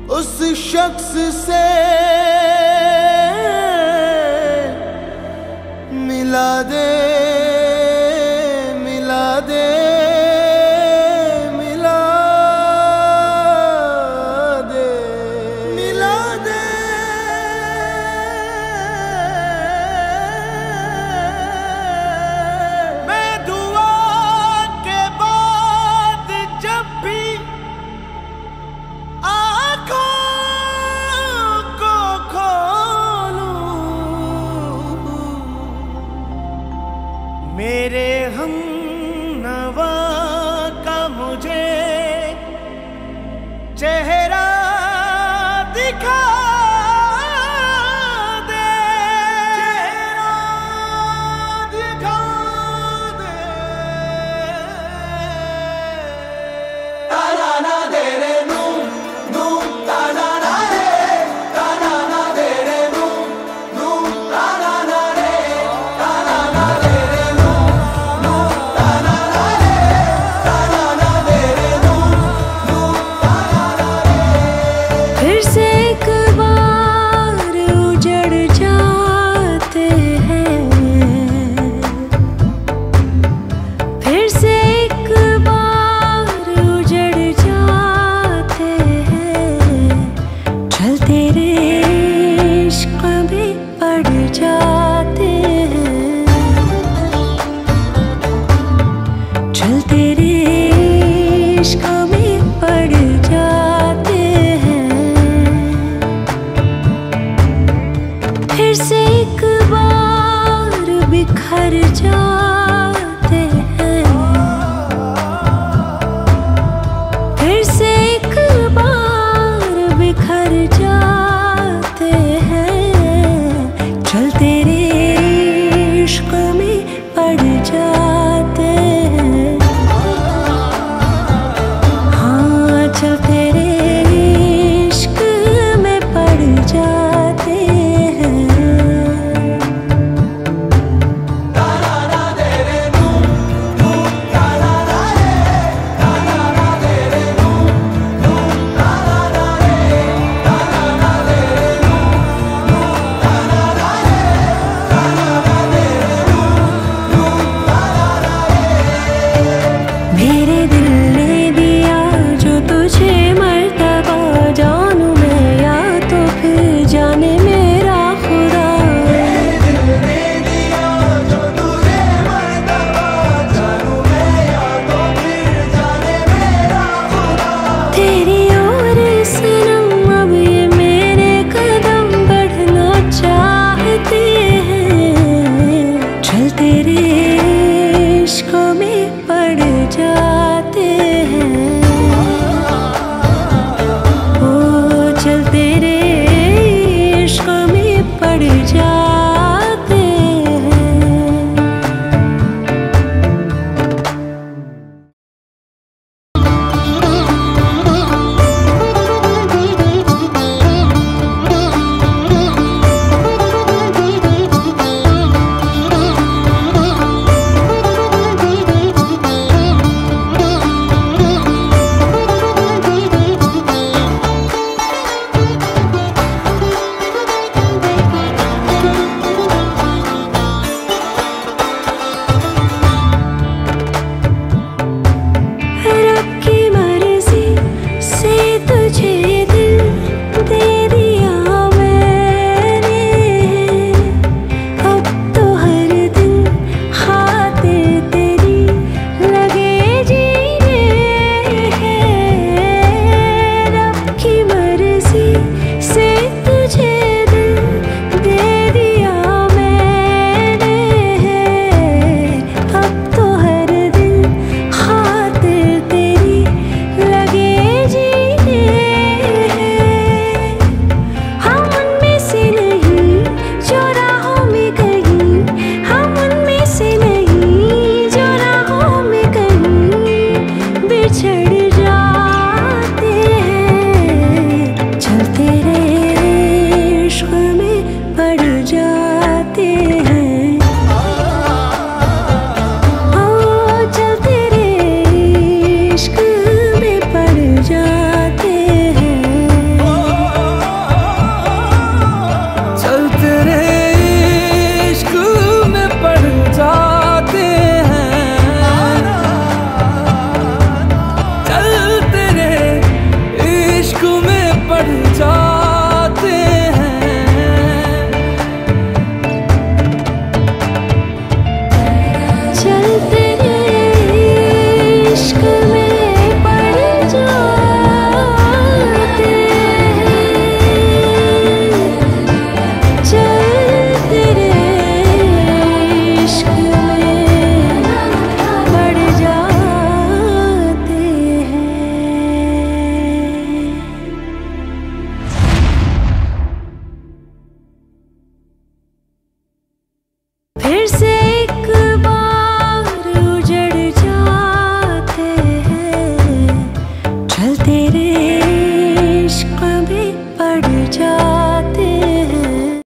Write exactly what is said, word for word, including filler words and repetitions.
उस शख्स से मिला दे, मिला दे, मिला दे, मिला दे। मैं दुआ के बाद जब भी आँखों को खोलूं, मेरे हमनवा का मुझे चेहरा दिखा दे, चेहरा दिखा दे। ताना ना दे रे नू नू, ताना ना रे, ताना ना दे रे नू नू, ताना ना रे, ताना ना दे रे नू नू, ताना ना रे, ताना ना दे रे नू नू, ताना ना रे। फिर से एक फिर से